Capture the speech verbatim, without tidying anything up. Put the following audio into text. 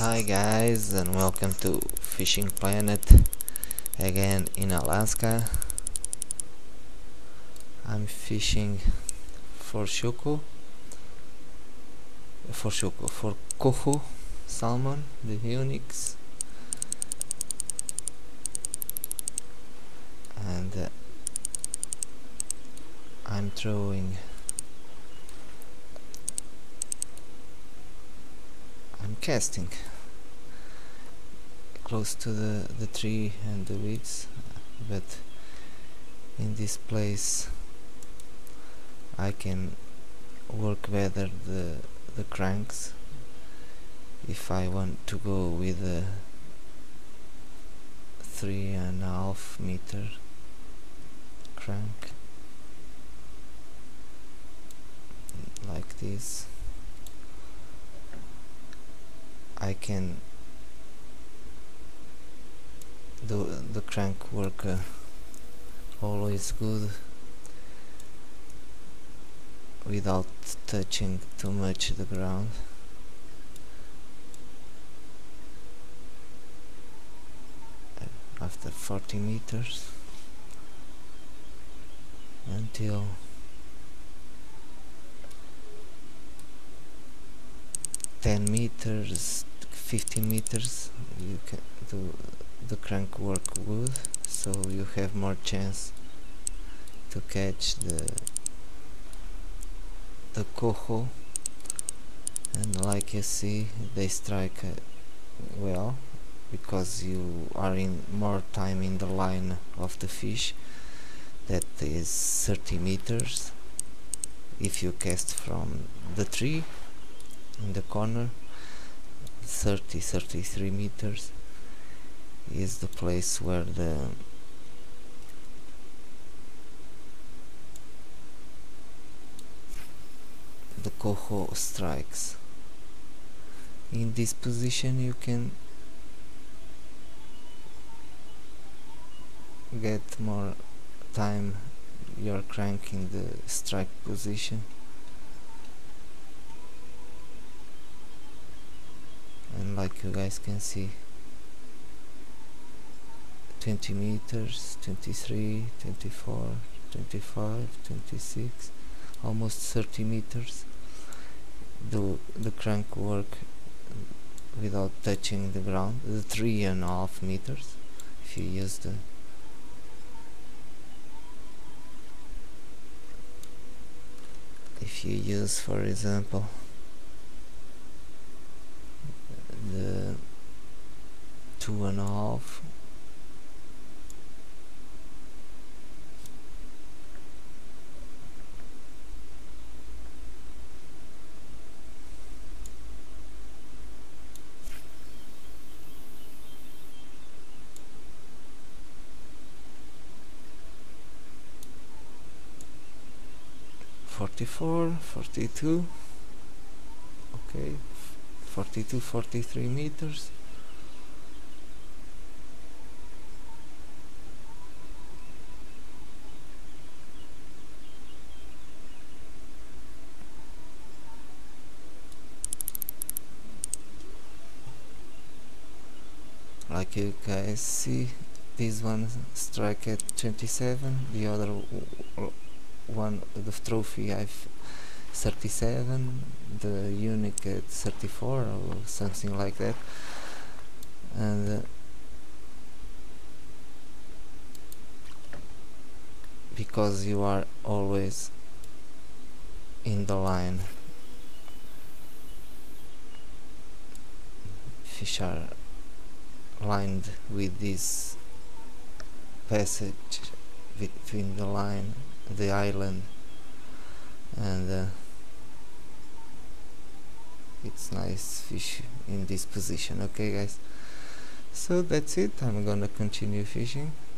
Hi guys, and welcome to Fishing Planet again in Alaska. I'm fishing for shuko, for shuko, for coho salmon, the Unix, and uh, I'm throwing I'm casting close to the, the tree and the weeds, but in this place I can work better the, the cranks if I want to go with a three and a half meter crank like this. I can do the crank work uh, always good without touching too much the ground. After forty meters until ten meters, fifteen meters, you can do the crank work good, so you have more chance to catch the the coho, and like you see, they strike uh, well because you are in more time in the line of the fish. That is thirty meters if you cast from the tree in the corner. Thirty to thirty-three meters is the place where the the coho strikes. In this position you can get more time your crank in the strike position, and like you guys can see, twenty meters, twenty-three, twenty-four, twenty-five, twenty-six, almost thirty meters. Do the crank work without touching the ground. The three and a half meters if you use the if you use for example the two and a half, forty-four, forty-two, okay, forty-two, forty-three meters. Like you guys see, this one strike at twenty-seven, the other one, the trophy, I've thirty-seven, the unique at thirty-four or something like that. And uh, because you are always in the line, fish are lined with this passage between the line, the island, and uh, it's nice fish in this position. Okay guys, so that's it. I'm gonna continue fishing.